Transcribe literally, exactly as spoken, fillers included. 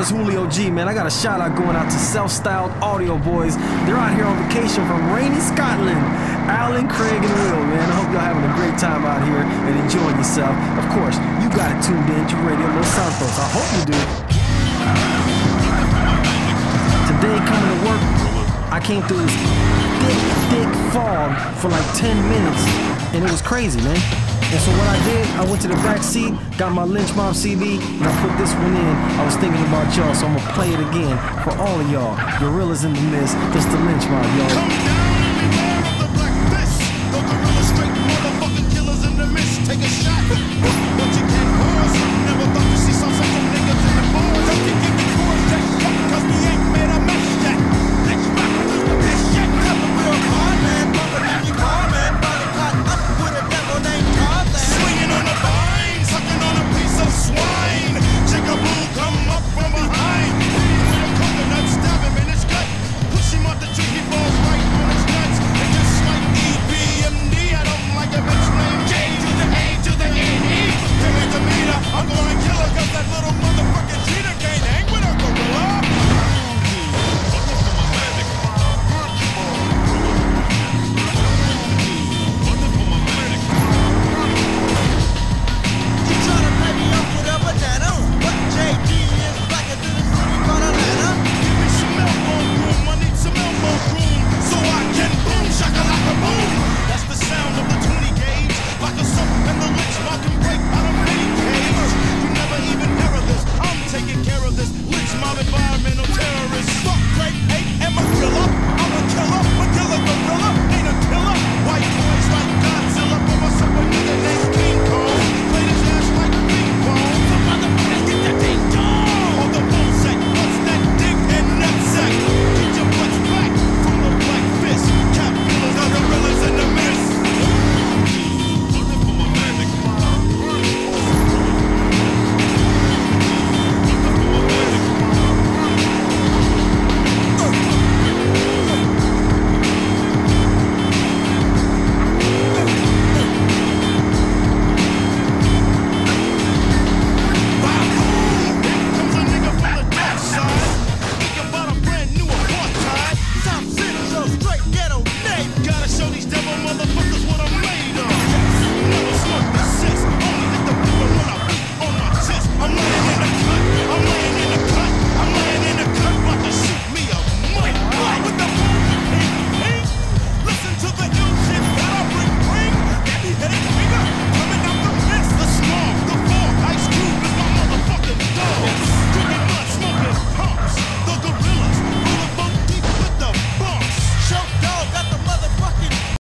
it's Julio G, man. I got a shout out going out to Self-Styled Audio Boys. They're out here on vacation from rainy Scotland. Alan, Craig, and Will, man. I hope y'all having a great time out here and enjoying yourself. Of course, you got it tuned in to Radio Los Santos. I hope you do. Today, coming to work, I came through this thick, thick fog for like ten minutes, and it was crazy, man. And so what I did, I went to the back seat, got my Lynch Mob C D, and I put this one in. I was thinking about y'all, so I'm gonna play it again for all of y'all. Gorillas in the mist, it's the Lynch Mob, y'all. Come down and beware of the black fist. The gorillas straight motherfucking killers in the mist. Take a shot, but you can't pause. Never thought to see some such niggas in the bars. Don't you give me cause that fuck, cause we ain't